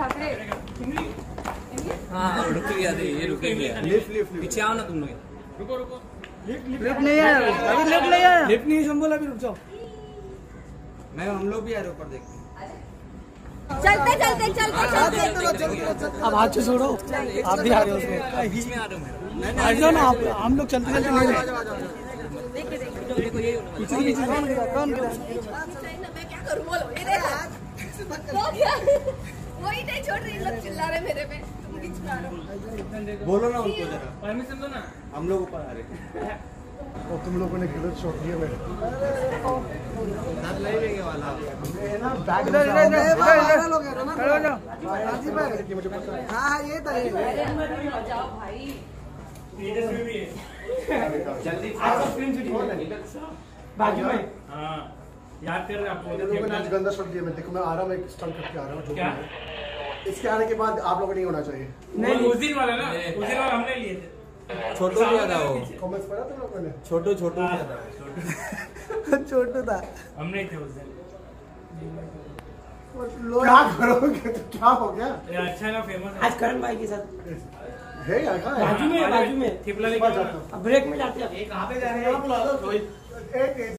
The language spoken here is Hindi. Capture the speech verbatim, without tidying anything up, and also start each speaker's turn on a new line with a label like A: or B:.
A: ठाकरे।
B: हाँ रुक गया थे, ये रुक गया।
C: लिफ्ट लिफ्ट
B: पीछे आओ ना तुम लोग।
C: रुको रुको।
D: लिफ्ट नहीं आया अभी, लिफ्ट नहीं आया।
C: लिफ्ट नहीं संभल अभी, रुक जाओ।
B: मैं हम लोग भी आ रहे ऊपर देखते।
A: चलते चलते चलते चलते।
D: अब हाथ से छोड़ो, आप भी आ रहे हो उसमें।
B: बीच में आ रहा हूँ मैं।
D: आ जाओ ना आप, हम लोग चलते चलते नहीं रहे।
B: देखो ये
D: पीछे पीछे कौन गिरा कौन गिरा?
A: मैं क्या करूं बोलो, ये देखो वो क्या, वही नहीं छोड़ रही, लोग चिल्ला रहे मेरे पे, तुम बीच में आ रहे हो।
C: बोलो ना उनको जरा,
B: परमिशन दो ना।
C: हम लोग ऊपर आ रहे हैं। और तुम लोगों ने गलत शॉट लिया मेरे।
B: हाथ ले लेंगे वाला।
C: बैग
D: इधर इधर इधर
C: लोग हैं ना,
D: खड़े हो जाओ।
C: राजीव भाई मुझे पता है। हां ये तो है।
A: जाओ भाई,
B: तेजस्वी भी है।
C: जल्दी आपका स्क्रीन शॉट बाजू में।
B: हां याद कर रहे आपको।
C: लोगों ने आज गंदा शॉट दिया। मैं देखो मैं आ रहा हूं, मैं स्टंट करके आ रहा हूं। जो क्या इसके आने के बाद आप लोगों नहीं होना चाहिए।
B: नहीं उस दिन वाला ना, उस दिन वाला हमने लिए थे। छोटू लिया था वो।
C: कमेंट्स पढ़ा तुम लोगों ने?
B: छोटू छोटू लिया था।
D: छोटू था।
B: हमने थे उस दिन।
C: क्या करोगे तो क्या हो गया?
B: ये अच्छा ना, फेमस है।
D: आज करण भाई के साथ
C: है यार, कहां है?
D: बाजू में बाजू में
B: थिपला लेके
D: ब्रेक में जाते हैं।
B: कहां पे जा रहे हैं?
C: एक